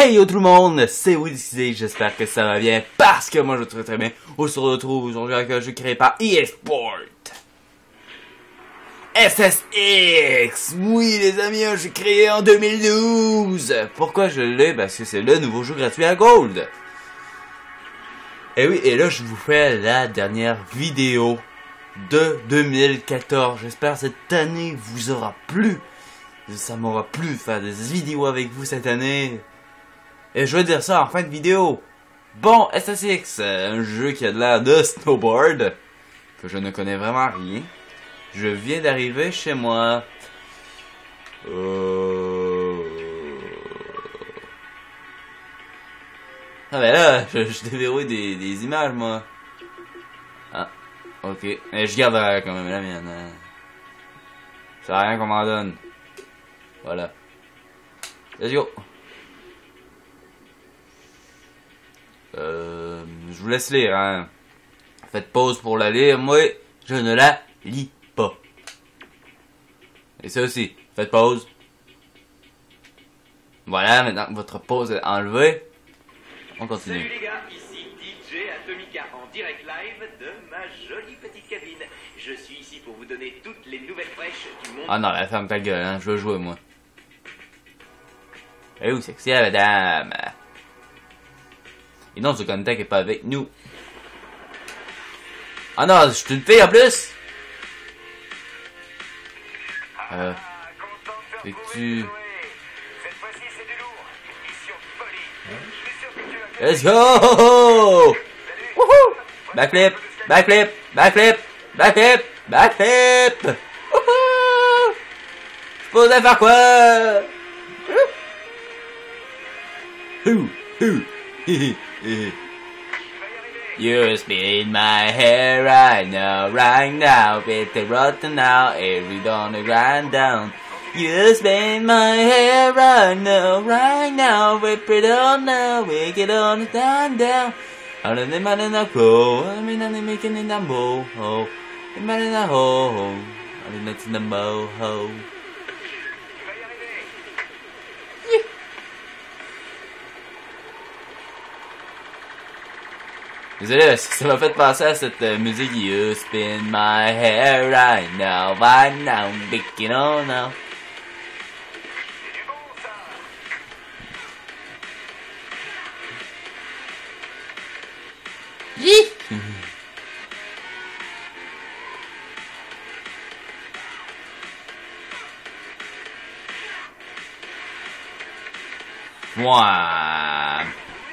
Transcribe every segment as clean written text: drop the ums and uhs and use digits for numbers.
Hey yo tout le monde, c'est Woody, j'espère que ça va bien, parce que moi je vais très bien. On se retrouve aujourd'hui avec un jeu créé par eSport. SSX. Oui les amis, un jeu créé en 2012. Pourquoi je l'ai? Parce que c'est le nouveau jeu gratuit à Gold. Et oui, et là je vous fais la dernière vidéo de 2014. J'espère que cette année vous aura plu. Ça m'aura plu de faire des vidéos avec vous cette année. Et je vais dire ça en fin de vidéo. Bon, SSX, un jeu qui a de l'air de snowboard, que je ne connais vraiment rien. Je viens d'arriver chez moi. Ah ben là, je déverrouille des images moi. Ah, ok. Mais je garde quand même la mienne. Hein. Ça sert à rien qu'on m'en donne. Voilà. Let's go. Je vous laisse lire, hein. Faites pause pour la lire. Moi, je ne la lis pas. Et ça aussi, faites pause. Voilà, maintenant que votre pause est enlevée, on continue. Salut les gars, ici DJ Atomica en direct live de ma jolie petite cabine. Je suis ici pour vous donner toutes les nouvelles fraîches du monde. Ah non, la ferme ta gueule, hein. Je veux jouer, moi. Eh oui, sexy la madame. Et non, ce contact est pas avec nous. Ah non, je suis une fille en plus. Et tu... Let's go! Wouhou! Backflip! Backflip! Backflip! Backflip! Backflip! Wouhou! Je posais faire quoi? You spin my hair right now, with the rotten now, every on the ground down. You spin my hair right now, with it on now, we get on the down. Out of the man in the crow, I mean, I'm making in the moho, the man in the hole, I mean, it's in the moho. Désolé, ça m'a fait penser à cette musique. You spin my hair right now, picking on now. Moi.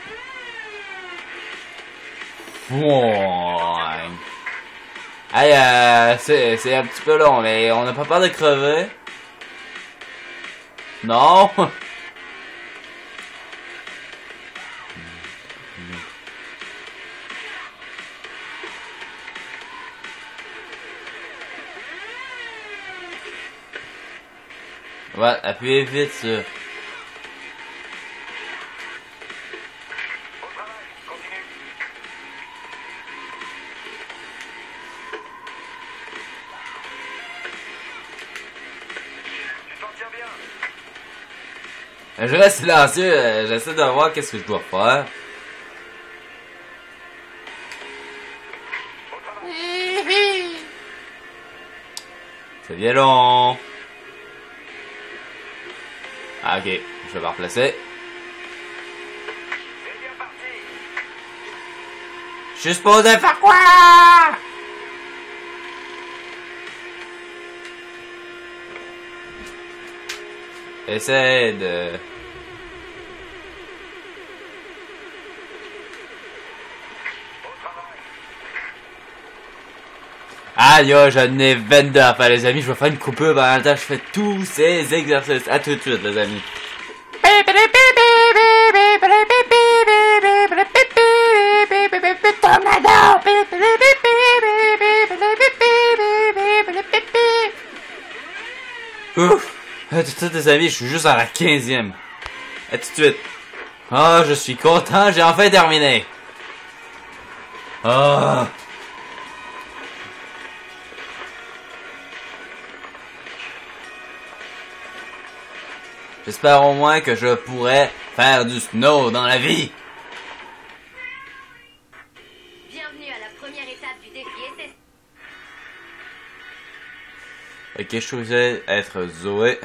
Hey, c'est un petit peu long, mais on n'a pas peur de crever. Non. Ouais, appuyez vite sur... Je reste silencieux, j'essaie de voir qu'est-ce que je dois faire. C'est bien long. Ah ok, je vais me replacer. Je suis supposé faire quoi? Essaye de... Aïe, j'en ai 22 à faire les amis, je vais faire une coupure pendant le temps, je fais tous ces exercices. À tout de suite les amis. Ouf. Tout de suite les amis, je suis juste à la 15e. À tout de suite. Oh, je suis content, j'ai enfin terminé. Oh. J'espère au moins que je pourrai faire du snow dans la vie. Bienvenue à la première étape du défi SS. Ok, je choisis être Zoé.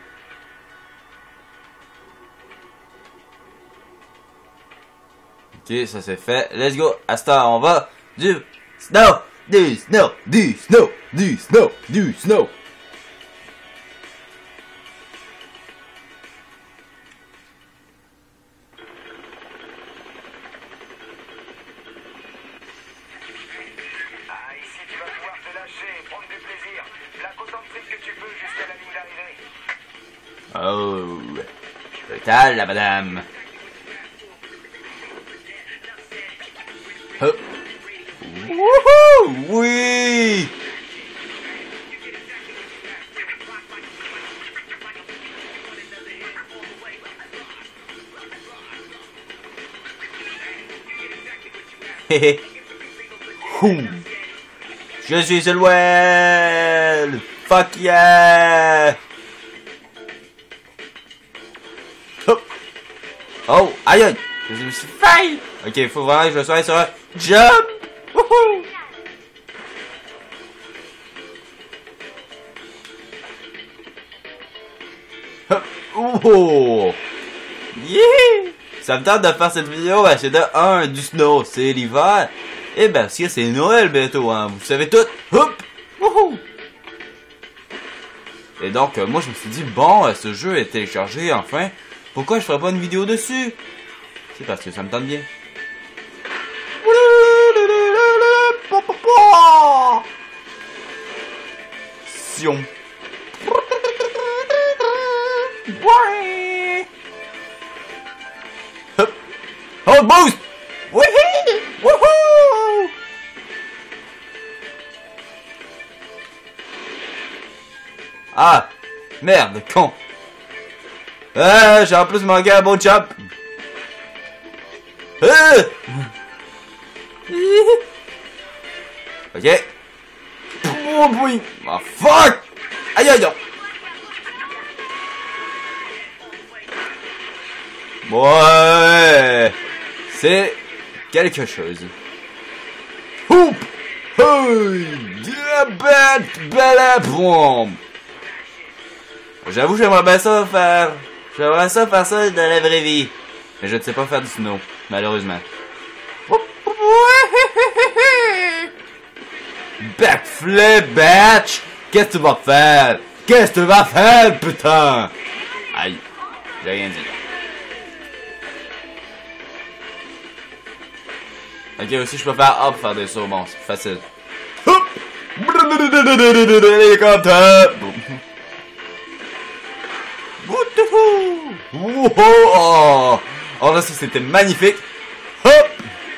Ok, ça c'est fait. Let's go. À ce temps, on va du snow, du snow, du snow, du snow, du snow. Ah, ici tu vas pouvoir te lâcher, prendre du plaisir. Plaque autant de fric que tu peux jusqu'à la ligne d'arrivée. Oh, total la madame. Hop. Wouhou, oui. Hehe. Je suis le well. Fuck yeah. Hop. Oh, aïe aïe. Je me suis failli. Ok, il faut vraiment que je sois sur un jump. Wouhou. Hop. Oh. Yeah. Ça me tente de faire cette vidéo, ben, c'est de 1 du snow, c'est l'hiver. Et ben, parce que c'est Noël bientôt, hein, vous savez tout. Hop. Wouhou. Et donc, moi je me suis dit, bon, ce jeu est téléchargé, enfin. Pourquoi je ferais pas une vidéo dessus? C'est parce que ça me tente bien. Sion. Hop. Oh, boost! Wouhou! Wouhou! Ah! Merde, con! J'ai en plus manqué un beau chop! Ok. Oh boy! Oh fuck! Aïe aïe aïe! Ouais! C'est quelque chose. Hoop! Hey! Diabète! Belle bombe! J'avoue, j'aimerais bien ça faire. J'aimerais ça faire ça dans la vraie vie. Mais je ne sais pas faire du snow, malheureusement. Backflip, batch! Qu'est-ce que tu vas faire? Qu'est-ce que tu vas faire, putain? Aïe, j'ai rien dit. Ok, aussi je peux faire hop, faire des sauts, bon, c'est plus facile. Hop! Hélicoptère! Oh, oh là, ça c'était magnifique. Hop!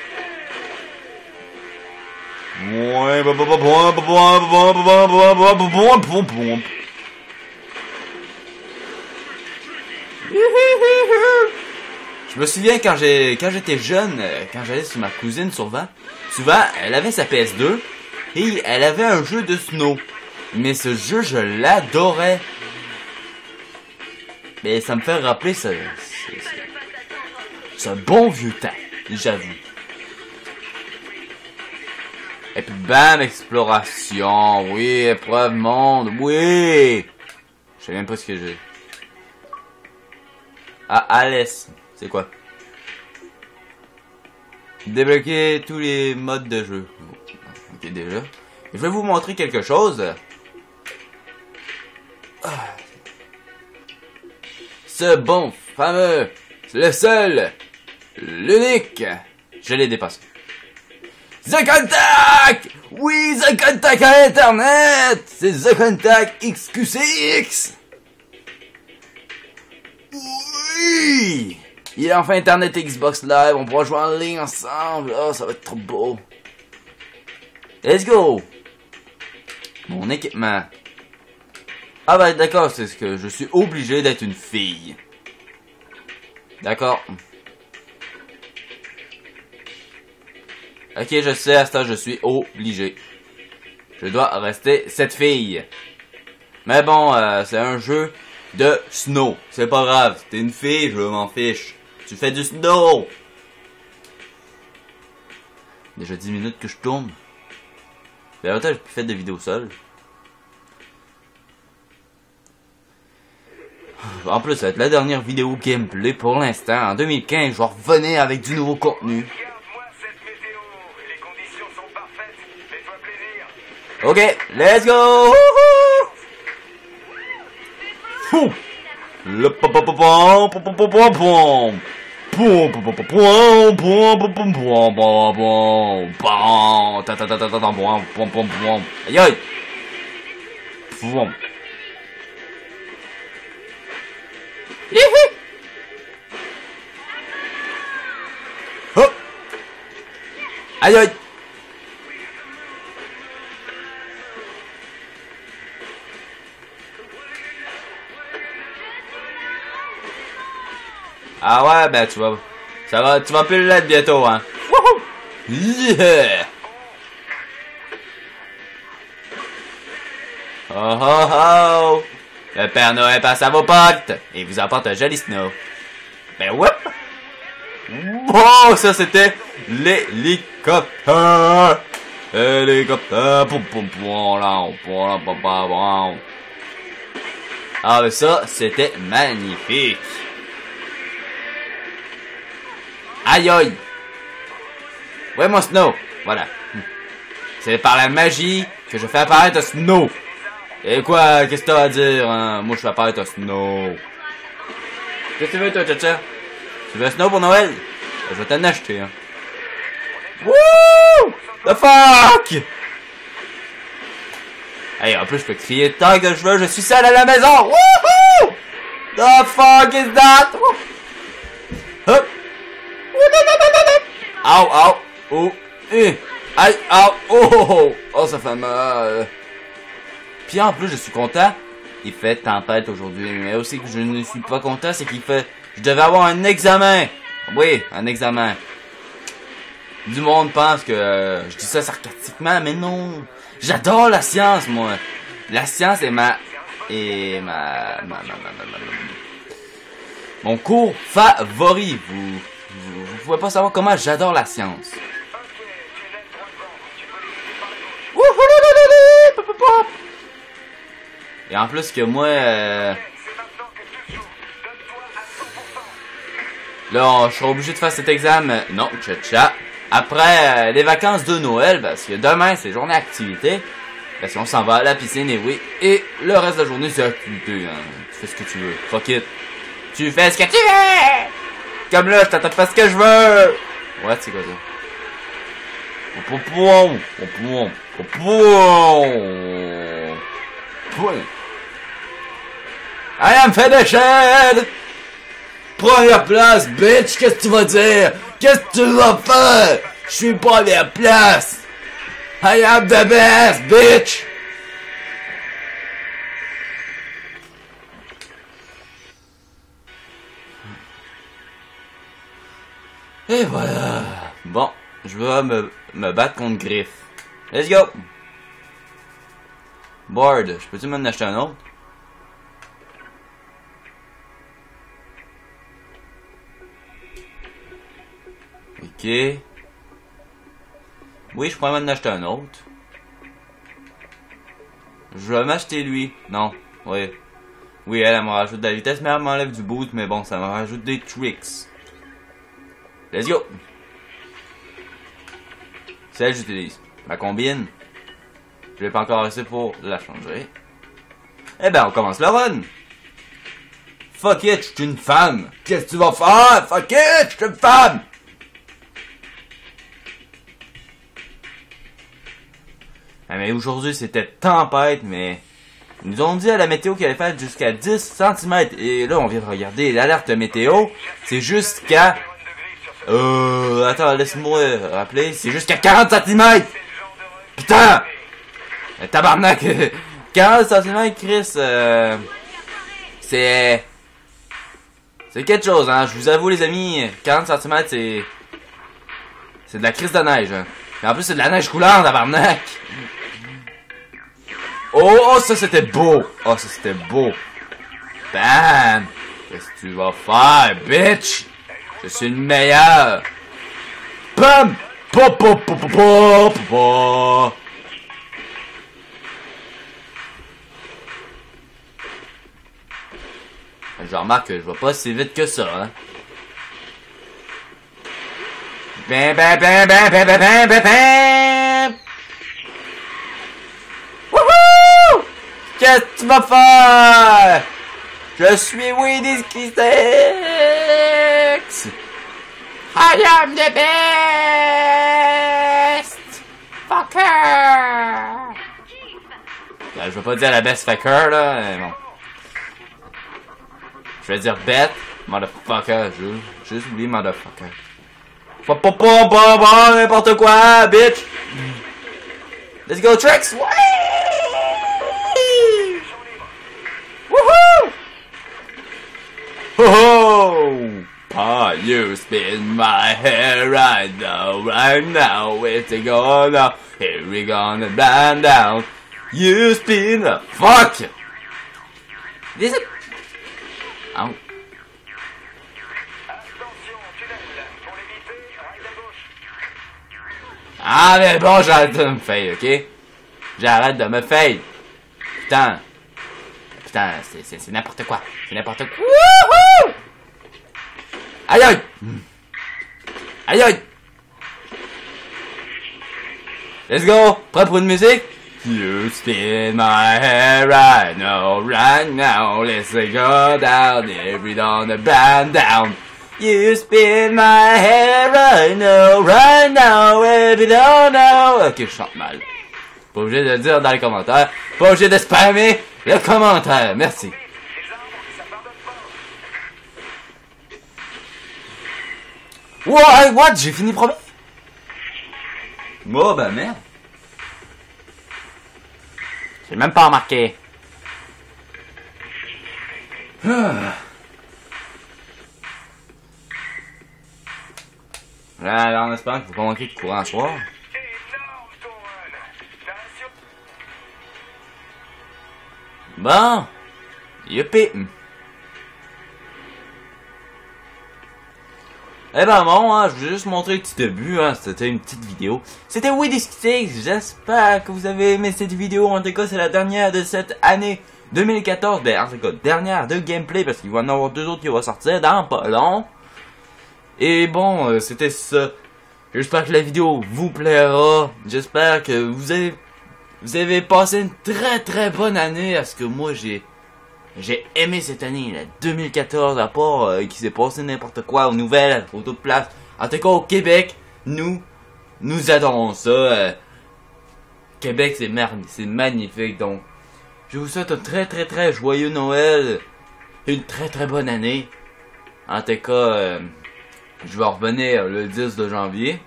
Je me souviens quand j'étais jeune, quand j'allais sur ma cousine souvent, elle avait sa PS2 et elle avait un jeu de snow. Mais ce jeu, je l'adorais. Mais ça me fait rappeler ce bon vieux temps, j'avoue. Et puis bam, exploration, oui, épreuve monde, oui. Je sais même pas ce que j'ai. Ah, Alice, c'est quoi? Débloquer tous les modes de jeu. Ok, déjà. Je vais vous montrer quelque chose. Ce bon, fameux, le seul, l'unique, je l'ai dépassé. The Contact! Oui, The Contact à Internet! C'est The Contact XQCX! Oui! Il est enfin Internet et Xbox Live, on pourra jouer en ligne ensemble. Oh, ça va être trop beau. Let's go! Mon équipement. Ah bah d'accord, c'est ce que je suis obligé d'être une fille. D'accord. Ok, je sais, à ce temps, je suis obligé. Je dois rester cette fille. Mais bon, c'est un jeu de snow. C'est pas grave. T'es une fille, je m'en fiche. Tu fais du snow. Déjà 10 minutes que je tourne. Ben, longtemps, j'ai plus fait de vidéos seul. En plus, ça va être la dernière vidéo gameplay pour l'instant. En 2015, je vais revenir avec du nouveau contenu. Regarde-moi cette météo. Les conditions sont parfaites. Fais-toi plaisir. Ok, let's go! Fou! Le pom pom pom pom pom pom pom pom pom pom pom pom pom pom pom. Aïe aïe! Pom. Hop! Aïe aïe! Ah ouais, ben tu vas plus l'être bientôt, hein. Wouhou! Yeah! Oh oh oh! Le Père Noël passe à vos potes et vous apporte un joli snow. Ben whoop! Oh, ça c'était l'hélicoptère! Hélicoptère! Poum poum poum là, poum poum poum. Ah mais ça, c'était magnifique! Aïe aïe! Ouais mon snow! Voilà. C'est par la magie que je fais apparaître un snow! Et quoi? Qu'est-ce que t'as à dire, hein? Moi je fais apparaître un snow! Qu'est-ce que tu veux toi, Tcha-Tcha? Tu veux un snow pour Noël? Je vais t'en acheter, hein. Wouh! The fuck! Hey, en plus je peux crier tant que je veux, je suis seul à la maison! Wouhou! The fuck is that? Hop! Ow, ow, oh, aïe, ow, oh, oh, ça fait mal. Puis en plus, je suis content. Il fait tempête aujourd'hui, mais aussi que je ne suis pas content, c'est qu'il fait... Je devais avoir un examen. Oui, un examen. Du monde pense que je dis ça sarcastiquement, mais non. J'adore la science, moi. La science est mon cours favori. Vous pouvez pas savoir comment j'adore la science. Et en plus que moi, là, je serai obligé de faire cet examen. Non, tcha-tcha. Après les vacances de Noël, parce que demain c'est journée activité. Parce qu'on s'en va à la piscine et oui. Et le reste de la journée c'est activité. Hein. Tu fais ce que tu veux. Fuck it. Tu fais ce que tu veux. Comme là, je t'attends pas ce que je veux. Ouais, c'est quoi ça? I am finished! Première place, bitch! Qu'est-ce que tu vas dire? Qu'est-ce que tu vas faire? Je suis première place! I am the best, bitch! Et voilà. Bon, je vais me battre contre Griff. Let's go! Board, je peux-tu m'en acheter un autre? Ok. Oui, je pourrais m'en acheter un autre. Je vais m'acheter lui. Non, oui. Oui, elle me rajoute de la vitesse, mais elle m'enlève du boost, mais bon, ça me rajoute des tricks. Let's go! Celle que j'utilise. Ma combine. Je l'ai pas encore assez pour la changer. Eh ben, on commence le run! Fuck it, je suis une femme! Qu'est-ce que tu vas faire? Fuck it, je suis une femme! Ah, mais aujourd'hui, c'était tempête, mais... Ils nous ont dit à la météo qu'il allait faire jusqu'à 10 cm. Et là, on vient de regarder l'alerte météo. C'est jusqu'à... attends, laisse-moi rappeler. C'est jusqu'à 40 cm! Putain! Tabarnak! 40 cm, Chris, c'est quelque chose, hein. Je vous avoue, les amis, 40 cm, c'est de la crise de neige, hein. Et en plus, c'est de la neige coulante, tabarnak! Oh, ça c'était beau! Oh, ça c'était beau! Bam! Qu'est-ce que tu vas faire, bitch? Je suis le meilleur! Bam! Pa pa pa pa pa pa. Je remarque que je vais pas si vite que ça, hein. Bam bam bam bam bam bam bam bam bam! Wouhou! Qu'est-ce que tu vas faire? Je suis Weedy Six. I am the best fucker. Je vais pas dire la best fucker là, mais bon. Je vais dire bête, motherfucker. Juste oublié motherfucker. Pas n'importe quoi, bitch. Let's go Tricks. Woohoo! Ho-ho! Pa, you spin my hair right now, it's go now, here we gonna blind down, you spin the fuck! This is... Oh. Ah mais bon, j'arrête de me fail, ok? J'arrête de me fail. Putain, c'est n'importe quoi, c'est n'importe quoi. Wouhou! Aïe aïe! Aïe aïe! Let's go! Prêt pour une musique? You spin my hair right now, let's go down, every down the band down. You spin my hair right now, every down now. Ok, je chante mal. Pas obligé de le dire dans les commentaires, pas obligé de spammer le commentaire, merci. What? J'ai fini premier? Oh ben merde. J'ai même pas remarqué. Là, en espérant qu'il faut pas manquer de courant ce soir. Bon. Youpi. Eh ben bon, hein, je voulais juste montrer le petit début, hein, c'était une petite vidéo. C'était Weedy Six, j'espère que vous avez aimé cette vidéo, en tout cas c'est la dernière de cette année 2014, ben en tout cas dernière de gameplay, parce qu'il va y en avoir deux autres qui vont sortir dans pas long. Et bon, c'était ça. J'espère que la vidéo vous plaira, j'espère que vous avez passé une très bonne année, parce que moi j'ai aimé cette année, là, 2014, à part qu'il s'est passé n'importe quoi aux nouvelles, aux autres places. En tout cas, au Québec, nous adorons ça. Québec, c'est magnifique. Donc, je vous souhaite un très joyeux Noël. Une très bonne année. En tout cas, je vais revenir le 10 de janvier.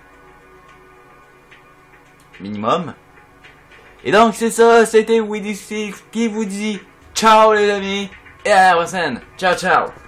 Minimum. Et donc, c'est ça, c'était Weedy Six qui vous dit ciao les amis, et à la prochaine. Ciao.